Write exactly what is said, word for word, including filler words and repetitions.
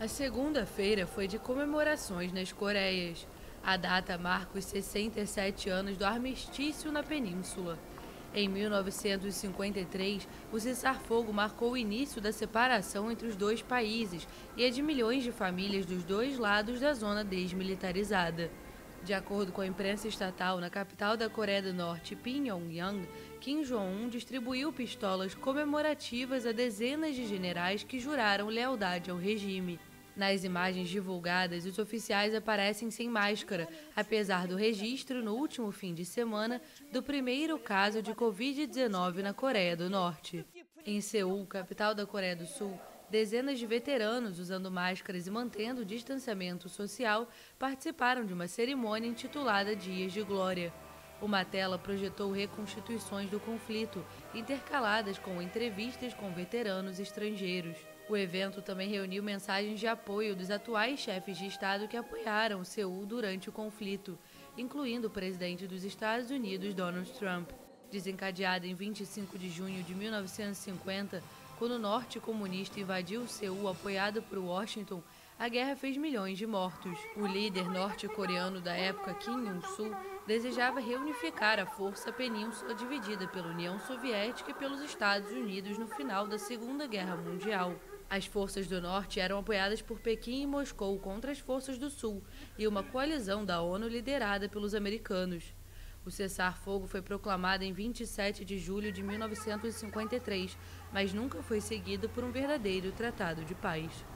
A segunda-feira foi de comemorações nas Coreias. A data marca os sessenta e sete anos do armistício na península. Em mil novecentos e cinquenta e três, o cessar-fogo marcou o início da separação entre os dois países e a de milhões de famílias dos dois lados da zona desmilitarizada. De acordo com a imprensa estatal, na capital da Coreia do Norte, Pyongyang, Kim Jong-un distribuiu pistolas comemorativas a dezenas de generais que juraram lealdade ao regime. Nas imagens divulgadas, os oficiais aparecem sem máscara, apesar do registro no último fim de semana do primeiro caso de covid dezenove na Coreia do Norte. Em Seul, capital da Coreia do Sul, dezenas de veteranos usando máscaras e mantendo o distanciamento social participaram de uma cerimônia intitulada Dias de Glória. Uma tela projetou reconstituições do conflito, intercaladas com entrevistas com veteranos estrangeiros. O evento também reuniu mensagens de apoio dos atuais chefes de Estado que apoiaram Seul durante o conflito, incluindo o presidente dos Estados Unidos, Donald Trump. Desencadeada em vinte e cinco de junho de mil novecentos e cinquenta, quando o Norte comunista invadiu Seul apoiado por Washington, a guerra fez milhões de mortos. O líder norte-coreano da época, Kim Il-sung, desejava reunificar a força península dividida pela União Soviética e pelos Estados Unidos no final da Segunda Guerra Mundial. As forças do Norte eram apoiadas por Pequim e Moscou contra as forças do Sul e uma coalizão da ONU liderada pelos americanos. O cessar-fogo foi proclamado em vinte e sete de julho de mil novecentos e cinquenta e três, mas nunca foi seguido por um verdadeiro tratado de paz.